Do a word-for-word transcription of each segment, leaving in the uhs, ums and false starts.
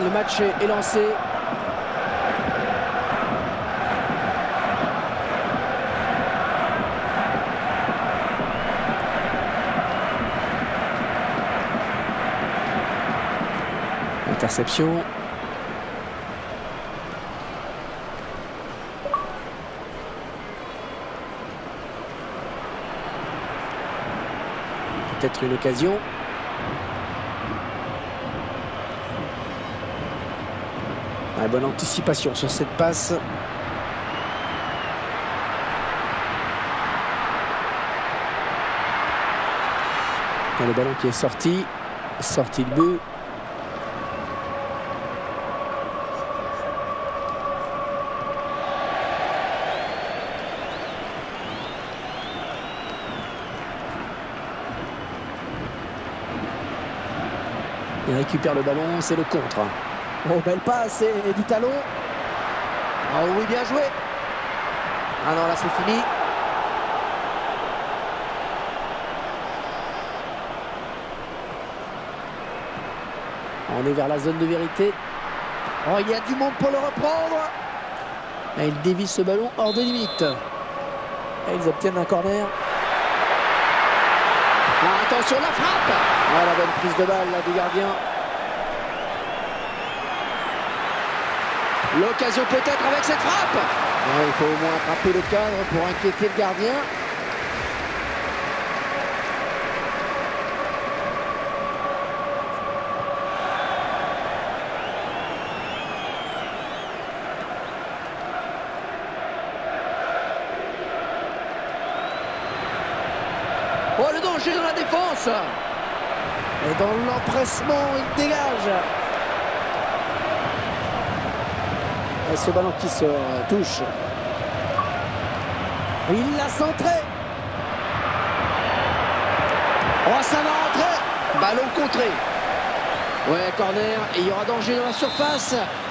le match est, est lancé. Interception. Peut-être une occasion. Ah, bonne anticipation sur cette passe. Ah, le ballon qui est sorti. Sorti de but. Il récupère le ballon, c'est le contre. Oh, belle passe et du talon. Oh oui, bien joué. Ah non, là c'est fini. On est vers la zone de vérité. Oh, il y a du monde pour le reprendre. Et il dévie ce ballon hors de limite. Et ils obtiennent un corner. Ah, attention, la frappe. Ah, la bonne prise de balle là, du gardien. L'occasion peut-être avec cette frappe. Ouais, il faut au moins attraper le cadre pour inquiéter le gardien. Oh, le danger dans la défense. Et dans l'empressement, il dégage. Et ce ballon qui se touche. Il l'a centré. Oh, ça va rentrer. Ballon contré. Ouais, corner. Et il y aura danger dans la surface.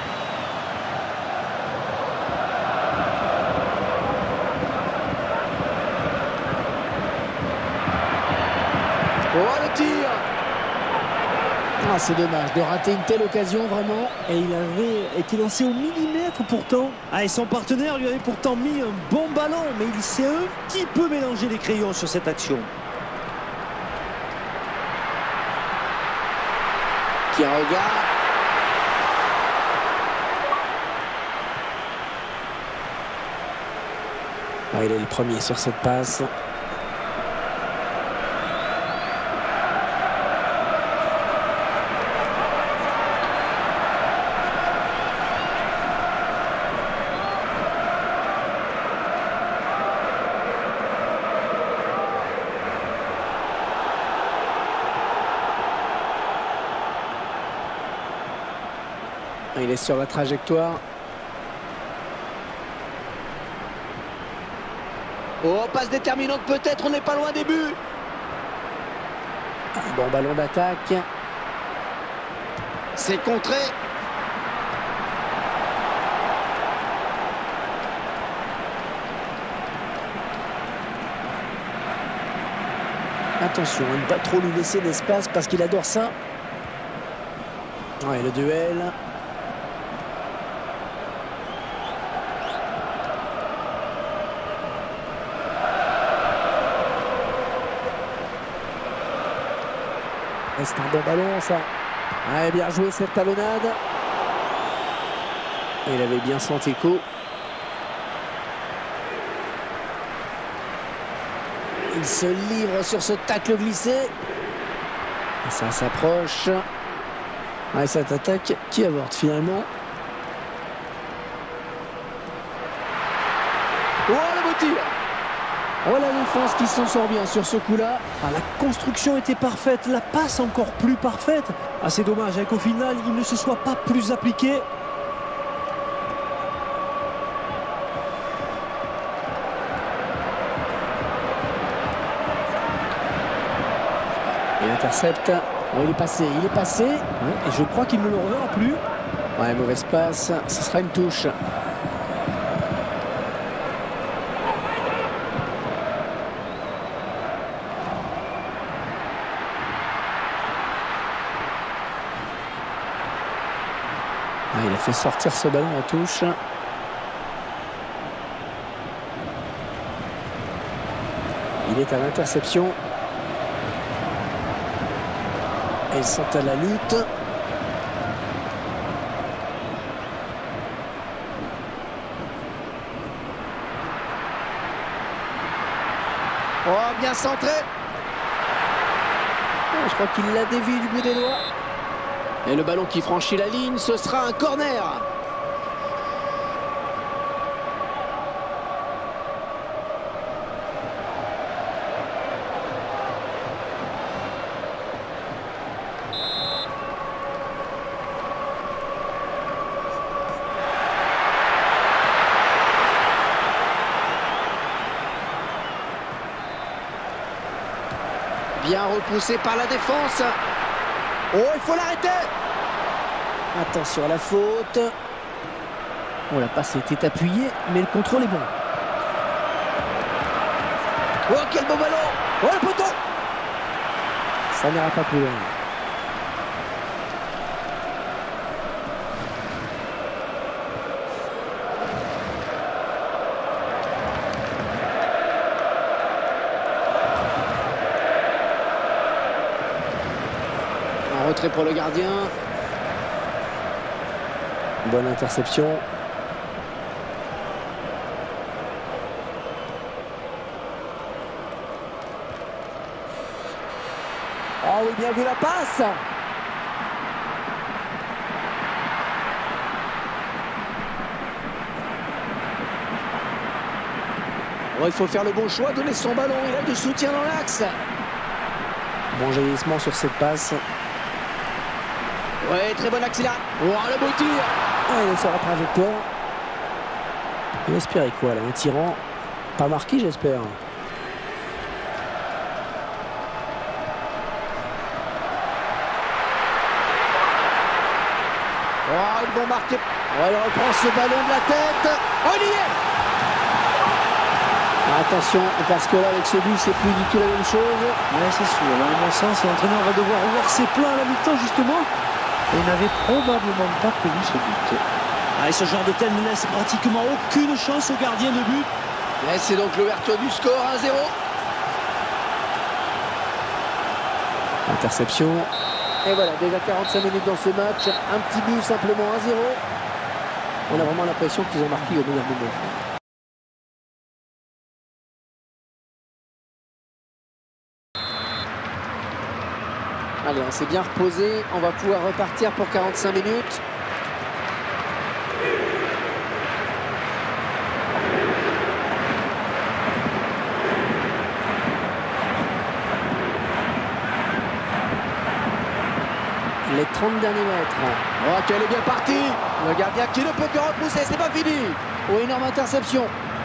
Oh, le tir. Ah, c'est dommage de rater une telle occasion, vraiment. Et il avait été lancé au millimètre pourtant. Ah, et son partenaire lui avait pourtant mis un bon ballon, mais il s'est un petit peu mélangé les crayons sur cette action. Qui regarde. Ah, il est le premier sur cette passe. Il est sur la trajectoire. Oh, passe déterminante peut-être, on n'est pas loin des buts. Bon ballon d'attaque. C'est contré. Attention, il ne va pas trop lui laisser d'espace parce qu'il adore ça. Ouais, le duel. C'est un bon ballon, ça. Ouais, bien joué cette talonnade. Il avait bien senti coup. Il se livre sur ce tacle glissé. Et ça s'approche. Ouais, cette attaque qui avorte finalement. Oh, le beau tir! Oh, la défense qui s'en sort bien sur ce coup-là. Ah, la construction était parfaite, la passe encore plus parfaite. Ah, c'est dommage hein, qu'au final, il ne se soit pas plus appliqué. Il intercepte. Oh, il est passé, il est passé. Ouais, et je crois qu'il ne le reverra plus. Ouais, mauvaise passe. Ce sera une touche. a fait sortir ce ballon en touche. Il est à l'interception. Ils sont à la lutte. Oh, bien centré. Oh, je crois qu'il l'a dévié du bout des doigts. Et le ballon qui franchit la ligne, ce sera un corner. Bien repoussé par la défense. Oh, il faut l'arrêter. Attention à la faute. Oh, la passe était appuyée, mais le contrôle est bon. Oh, quel beau ballon. Oh, le poteau. Ça n'ira pas plus loin. Un retrait pour le gardien. Bonne interception. Oh oui, bien vu la passe. Oh, il faut faire le bon choix, donner son ballon. Il a du soutien dans l'axe. Bon jaillissement sur cette passe. Ouais, très bon accélération. Oh, le beau tir. Ah, il est sur la trajectoire. Il espérait quoi là? Un tirant pas marqué, j'espère. Oh, ils vont marquer. Oh, il reprend ce ballon de la tête. Oh, il y est. Attention, parce que là, avec ce but, c'est plus du tout la même chose. Ouais, c'est sûr. Là, à mon sens, l'entraîneur va devoir revoir ses plans à la mi-temps, justement. Et il n'avait probablement pas prévu ce but. Ah, et ce genre de tel ne laisse pratiquement aucune chance au gardien de but. Et c'est donc l'ouverture du score, un zéro. Interception. Et voilà, déjà quarante-cinq minutes dans ce match. Un petit but, simplement un zéro. On a vraiment l'impression qu'ils ont marqué au meilleur moment. Allez, on s'est bien reposé. On va pouvoir repartir pour quarante-cinq minutes. Les trente derniers mètres. Oh, qu'elle est bien partie. Le gardien qui ne peut que repousser, c'est pas fini. Oh, énorme interception.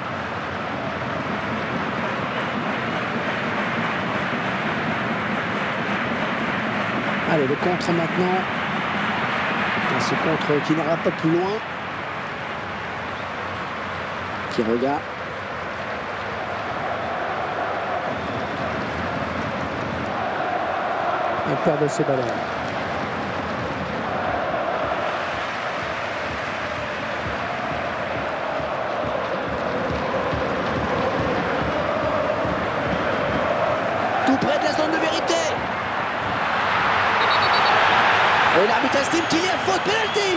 Allez, le contre maintenant. Ce contre qui n'ira pas plus loin. Qui regarde. Il perd de ses ballons. Tout près de la zone de vérité. Et l'arbitre estime qu'il y a faute, pénalty.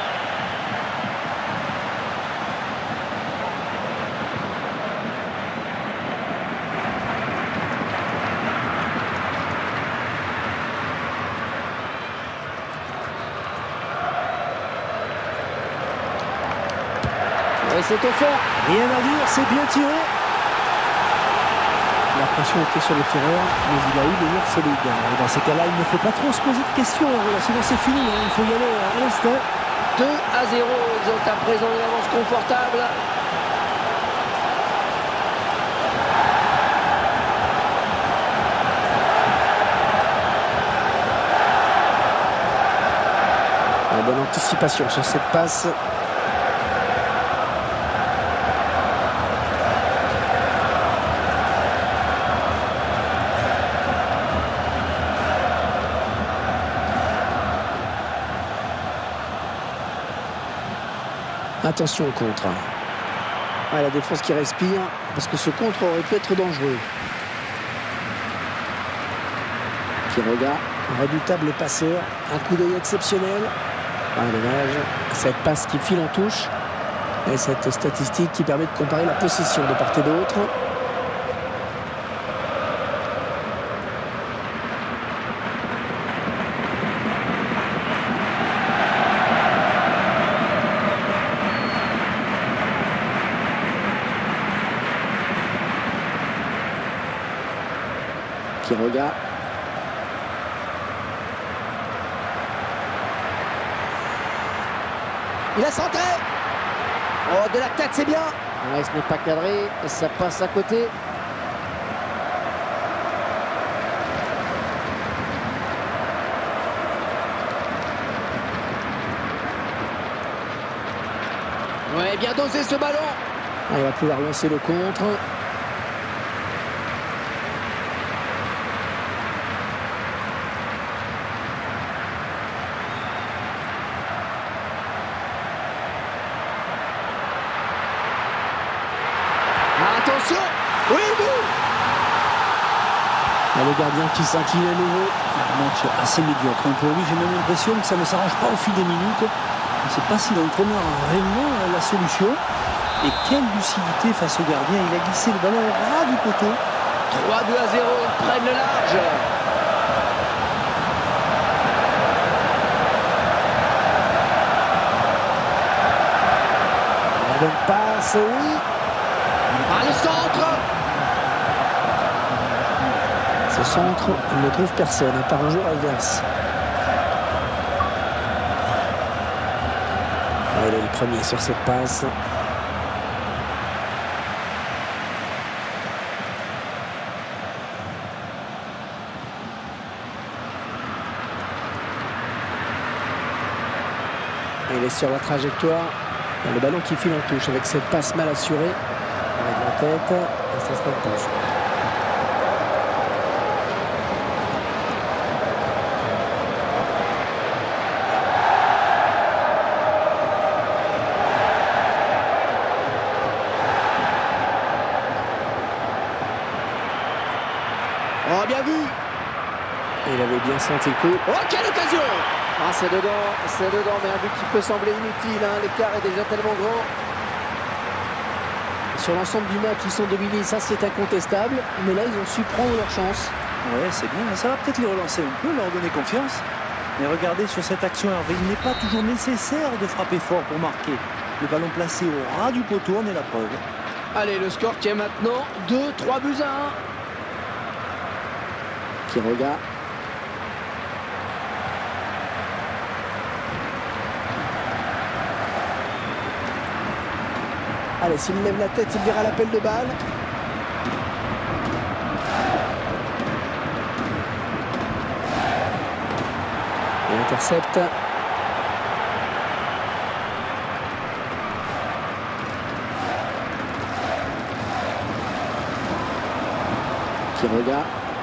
Et c'est au fond. Rien à dire, c'est bien tiré. La pression était sur le tireur, mais il a eu des murs solides. Et dans ces cas-là, il ne faut pas trop se poser de questions. Sinon, c'est fini. Hein. Il faut y aller à l'instant. deux à zéro. Ils ont à présent une avance confortable. Une bonne anticipation sur cette passe. Attention au contre. Ah, la défense qui respire, parce que ce contre aurait pu être dangereux. Quiroga, redoutable passeur, un coup d'œil exceptionnel. Ah, dommage, cette passe qui file en touche. Et cette statistique qui permet de comparer la possession de part et d'autre. Quiroga. Il a centré. Oh, de la tête, c'est bien. Ouais, ce n'est pas cadré et ça passe à côté. Ouais, bien dosé ce ballon. Ah, il va pouvoir lancer le contre. Attention. Oui, oui. Ah, le gardien qui s'incline à nouveau. Un match assez médiocre. Pour lui, j'ai même l'impression que ça ne s'arrange pas au fil des minutes. Je ne sais pas si l'entraîneur a vraiment la solution. Et quelle lucidité face au gardien. Il a glissé le ballon au ras du poteau. trois buts à zéro, ils prennent le large. La bonne passe, oui. Ah, le centre. Ce centre, il ne trouve personne, à part un joueur adverse. Ah, il est le premier sur cette passe. Il est sur la trajectoire. Le ballon qui file en touche avec cette passe mal assurée. Avec la tête. Et ça sera une touche. Oh, bien vu. Il avait bien senti le coup. Oh, quelle occasion! Ah, c'est dedans, c'est dedans, mais un but qui peut sembler inutile, hein. L'écart est déjà tellement grand. Sur l'ensemble du match, ils sont dominés, ça c'est incontestable. Mais là, ils ont su prendre leur chance. Ouais, c'est bien, ça va peut-être les relancer un peu, leur donner confiance. Mais regardez sur cette action, Hervé, il n'est pas toujours nécessaire de frapper fort pour marquer. Le ballon placé au ras du poteau en est la preuve. Allez, le score qui est maintenant deux trois buts à un. Quiroga. Allez, s'il lève la tête, il verra l'appel de balle. Il intercepte. Quiroga.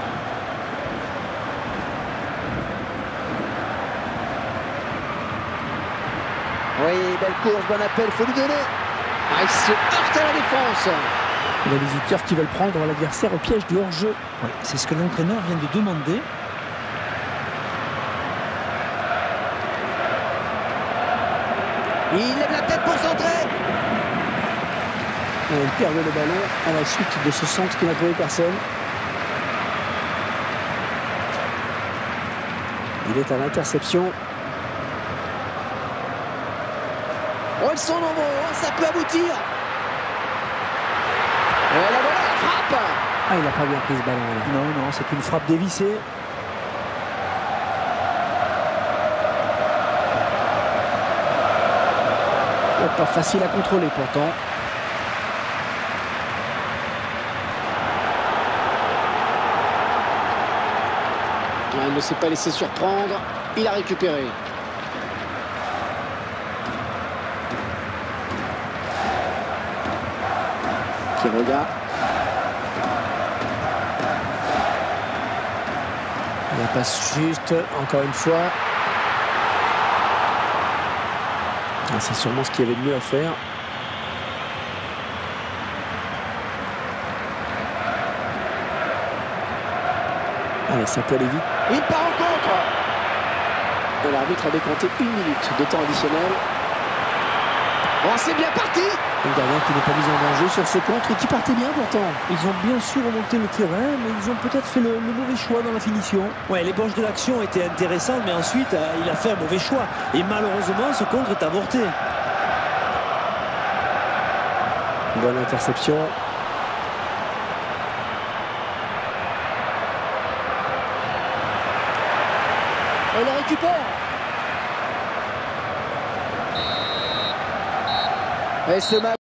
Oui, belle course, bon appel, il faut lui donner. Ah, il se heurte à la défense. Les visiteurs qui veulent prendre l'adversaire au piège du hors-jeu. Oui, c'est ce que l'entraîneur vient de demander. Il lève la tête pour centrer. Et il perd le ballon à la suite de ce centre qui n'a trouvé personne. Il est à l'interception. Oh, ils sont nombreux, oh, ça peut aboutir. Et la voilà, la frappe. Ah, il n'a pas bien pris ce ballon là. Non, non, c'est une frappe dévissée. Oh, pas facile à contrôler pourtant. Ah, il ne s'est pas laissé surprendre. Il a récupéré. Quiroga. La passe juste, encore une fois. c'est sûrement ce qu'il y avait de mieux à faire. Allez, ça peut aller vite. Il part en contre. Et l'arbitre a décompté une minute de temps additionnel. Bon, c'est bien parti. Le gardien qui n'est pas mis en danger sur ce contre et qui partait bien pourtant. Ils ont bien sûr remonté le terrain, mais ils ont peut-être fait le, le mauvais choix dans la finition. Ouais, l'ébauche de l'action était intéressante, mais ensuite, euh, il a fait un mauvais choix. Et malheureusement, ce contre est avorté. Bonne interception. Elle le récupère. Et ce match